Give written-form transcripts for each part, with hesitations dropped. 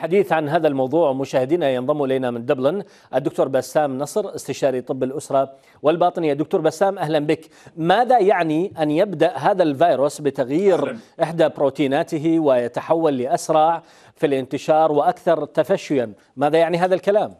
حديث عن هذا الموضوع مشاهدينا ينضم إلينا من دبلن الدكتور بسام نصر استشاري طب الأسرة والباطنية. دكتور بسام أهلا بك. ماذا يعني أن يبدأ هذا الفيروس بتغيير إحدى بروتيناته ويتحول لأسرع في الانتشار وأكثر تفشيا؟ ماذا يعني هذا الكلام؟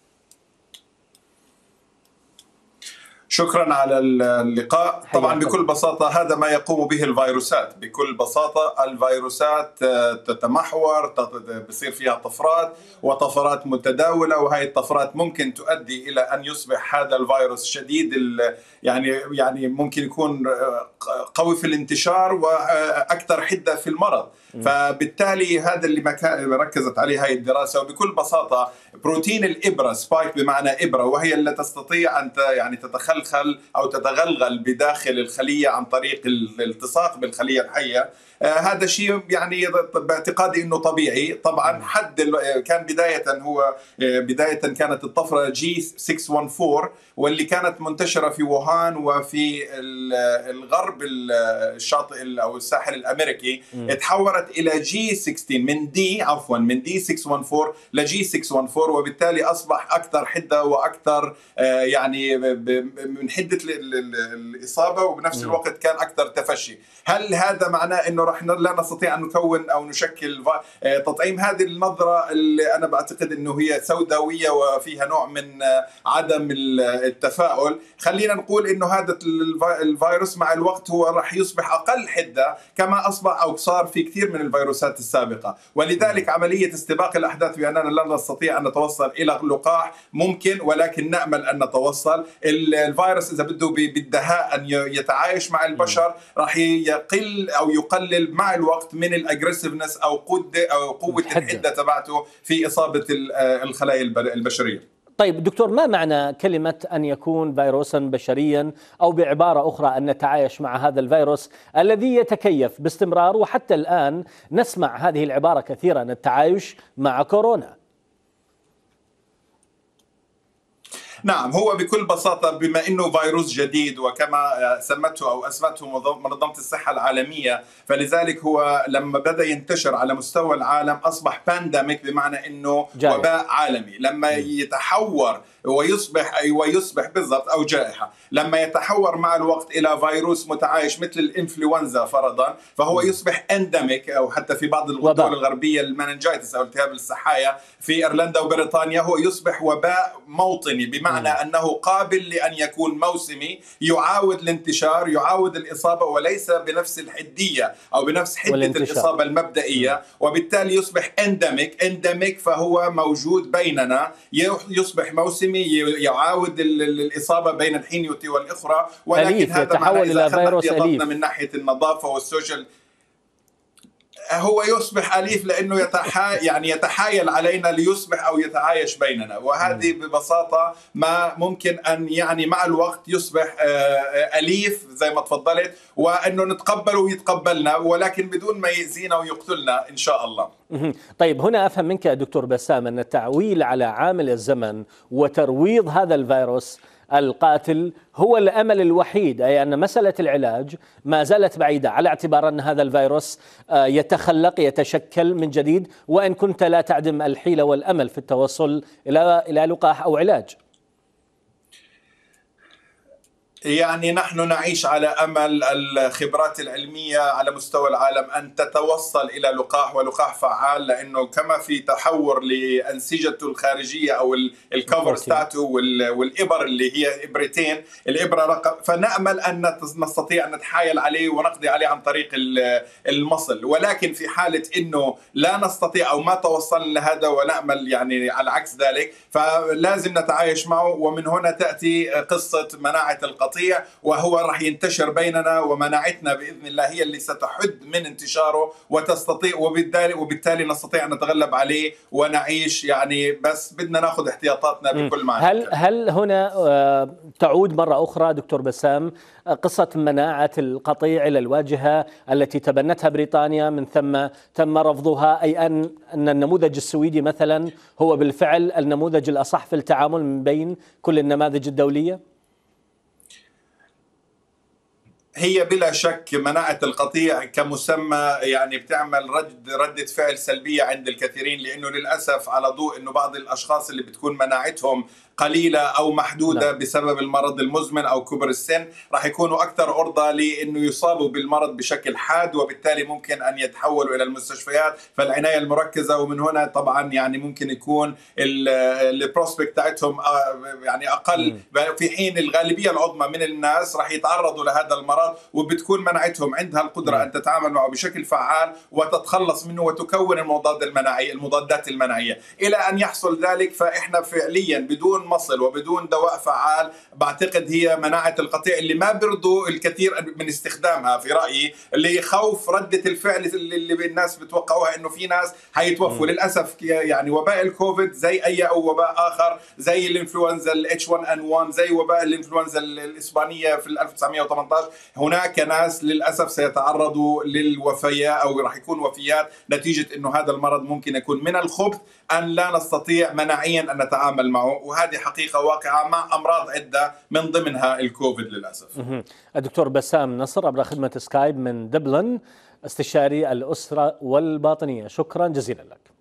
شكرا على اللقاء. طبعا بكل بساطة هذا ما يقوم به الفيروسات. بكل بساطة الفيروسات تتمحور، بصير فيها طفرات وطفرات متداولة، وهي الطفرات ممكن تؤدي إلى أن يصبح هذا الفيروس شديد يعني ممكن يكون قوي في الانتشار وأكثر حدة في المرض. فبالتالي هذا اللي ركزت عليه هذه الدراسة. وبكل بساطة بروتين الإبرة، سبايك بمعنى إبرة، وهي اللي تستطيع أن يعني تتخلخل أو تتغلغل بداخل الخلية عن طريق الالتصاق بالخلية الحية. هذا شيء يعني باعتقادي انه طبيعي. طبعا كان بداية كانت الطفرة G614 واللي كانت منتشرة في ووهان وفي الغرب الشاطئ او الساحل الامريكي. اتحولت الى G16 من D614 ل G614، وبالتالي اصبح اكثر حدة واكثر يعني من حدة الاصابة، وبنفس الوقت كان اكثر تفشي. هل هذا معناه انه لا نستطيع أن نكون أو نشكل تطعيم؟ هذه النظرة اللي أنا بعتقد أنه هي سوداوية وفيها نوع من عدم التفاؤل. خلينا نقول أنه هذا الفيروس مع الوقت هو راح يصبح أقل حدة كما أصبح أو صار في كثير من الفيروسات السابقة، ولذلك عملية استباق الأحداث بأننا لا نستطيع أن نتوصل إلى لقاح ممكن، ولكن نأمل أن نتوصل. الفيروس إذا بده بالدهاء أن يتعايش مع البشر راح يقل أو يقلل مع الوقت من الاجريسيفنس او قوه الحده تبعته في اصابه الخلايا البشريه. طيب دكتور، ما معنى كلمه ان يكون فيروسا بشريا، او بعباره اخرى ان نتعايش مع هذا الفيروس الذي يتكيف باستمرار، وحتى الان نسمع هذه العباره كثيرا، التعايش مع كورونا؟ نعم، هو بكل بساطة بما أنه فيروس جديد، وكما سمته أو أسمته منظمة الصحة العالمية، فلذلك هو لما بدأ ينتشر على مستوى العالم أصبح بانديميك، بمعنى أنه وباء عالمي. لما يتحور ويصبح بالضبط أو جائحة، لما يتحور مع الوقت إلى فيروس متعايش مثل الإنفلونزا فرضا، فهو يصبح انديميك، أو حتى في بعض الدول الغربية المننجايتس أو التهاب السحايا في إيرلندا وبريطانيا هو يصبح وباء موطني، بمعنى أنه قابل لأن يكون موسمي، يعاود الانتشار، يعاود الإصابة، وليس بنفس الحدية أو بنفس حدة الإصابة المبدئية، وبالتالي يصبح انديميك فهو موجود بيننا، يصبح موسمي، يعاود الإصابة بين الحين والأخرى. ولكن هذا يتحول إلى فيروس أليف من ناحية النظافة والسوشيال، هو يصبح أليف لأنه يتحايل علينا ليصبح أو يتعايش بيننا. وهذه ببساطة ما ممكن أن يعني مع الوقت يصبح أليف زي ما تفضلت، وأنه نتقبله ويتقبلنا، ولكن بدون ما يأذينا ويقتلنا إن شاء الله. طيب هنا أفهم منك دكتور بسام أن التعويل على عامل الزمن وترويض هذا الفيروس القاتل هو الأمل الوحيد، أي أن مسألة العلاج ما زالت بعيدة، على اعتبار أن هذا الفيروس يتشكل من جديد، وإن كنت لا تعدم الحيلة والأمل في التوصل إلى لقاح أو علاج. يعني نحن نعيش على أمل الخبرات العلمية على مستوى العالم أن تتوصل إلى لقاح، ولقاح فعال، لأنه كما في تحور لأنسجته الخارجية أو الكفر ستاتو والإبر اللي هي إبرتين، الإبرة رقم، فنأمل أن نستطيع أن نتحايل عليه ونقضي عليه عن طريق المصل. ولكن في حالة أنه لا نستطيع أو ما توصلنا لهذا ونأمل يعني على عكس ذلك، فلازم نتعايش معه. ومن هنا تأتي قصة مناعة القطيع، وهو راح ينتشر بيننا، ومناعتنا بإذن الله هي اللي ستحد من انتشاره وتستطيع، وبالتالي نستطيع أن نتغلب عليه ونعيش. يعني بس بدنا ناخذ احتياطاتنا بكل معنى. هل هنا تعود مرة أخرى دكتور بسام قصة مناعة القطيع إلى الواجهة التي تبنتها بريطانيا من ثم تم رفضها، أي أن النموذج السويدي مثلا هو بالفعل النموذج الأصح في التعامل من بين كل النماذج الدولية؟ هي بلا شك مناعة القطيع كمسمى يعني بتعمل ردة فعل سلبية عند الكثيرين، لأنه للأسف على ضوء أنه بعض الأشخاص اللي بتكون مناعتهم قليلة أو محدودة بسبب المرض المزمن أو كبر السن راح يكونوا أكثر عرضة لأنه يصابوا بالمرض بشكل حاد، وبالتالي ممكن أن يتحولوا إلى المستشفيات، فالعناية المركزة. ومن هنا طبعا يعني ممكن يكون البروسبكت تاعتهم يعني أقل، في حين الغالبية العظمى من الناس راح يتعرضوا لهذا المرض وبتكون مناعتهم عندها القدرة أن تتعامل معه بشكل فعال وتتخلص منه وتكون المضادات المناعية. إلى أن يحصل ذلك فإحنا فعليا بدون مصل وبدون دواء فعال بعتقد هي مناعة القطيع اللي ما برضو الكثير من استخدامها في رأيي، اللي خوف ردة الفعل اللي الناس بتوقعوها انه في ناس حيتوفوا. للأسف يعني وباء الكوفيد زي اي او وباء اخر، زي الانفلونزا H1N1، زي وباء الانفلونزا الاسبانية في 1918، هناك ناس للأسف سيتعرضوا للوفيات او راح يكون وفيات نتيجة انه هذا المرض ممكن يكون من الخبث ان لا نستطيع مناعيا ان نتعامل معه، وهذه حقيقة واقعة مع أمراض عدة من ضمنها الكوفيد للأسف. الدكتور بسام نصر عبر خدمة سكايب من دبلن، استشاري الأسرة والباطنية، شكرا جزيلا لك.